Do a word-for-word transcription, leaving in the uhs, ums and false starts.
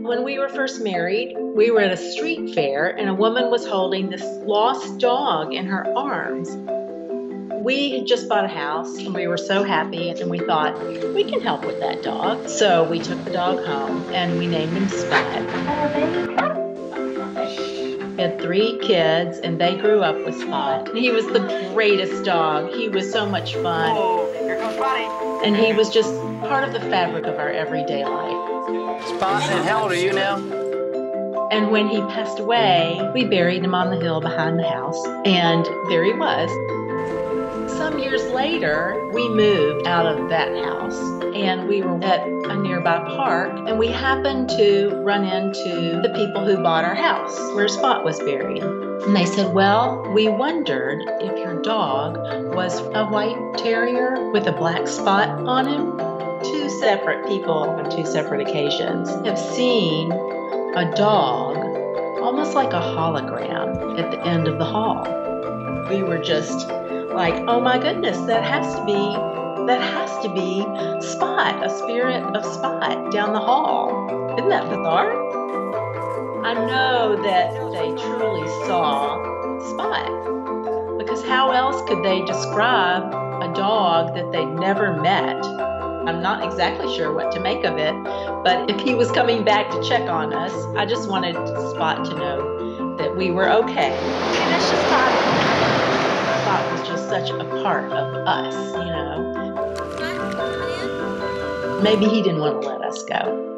When we were first married, we were at a street fair and a woman was holding this lost dog in her arms. We had just bought a house and we were so happy and we thought, we can help with that dog. So we took the dog home and we named him Spot. We had three kids and they grew up with Spot. He was the greatest dog. He was so much fun. Oh, here comes Spotty. And he was just part of the fabric of our everyday life. Spot, and how old are you now? And when he passed away, we buried him on the hill behind the house, and there he was. Some years later, we moved out of that house, and we were at a nearby park, and we happened to run into the people who bought our house, where Spot was buried. And they said, well, we wondered if your dog was a white terrier with a black spot on him. Two separate people on two separate occasions have seen a dog almost like a hologram at the end of the hall. We were just like, oh my goodness, that has to be, that has to be Spot, a spirit of Spot down the hall. Isn't that bizarre? I know that they truly saw Spot, because how else could they describe a dog that they'd never met? I'm not exactly sure what to make of it, but if he was coming back to check on us, I just wanted Spot to know that we were okay. And that's just Spot. Spot was just such a part of us, you know. Maybe he didn't want to let us go.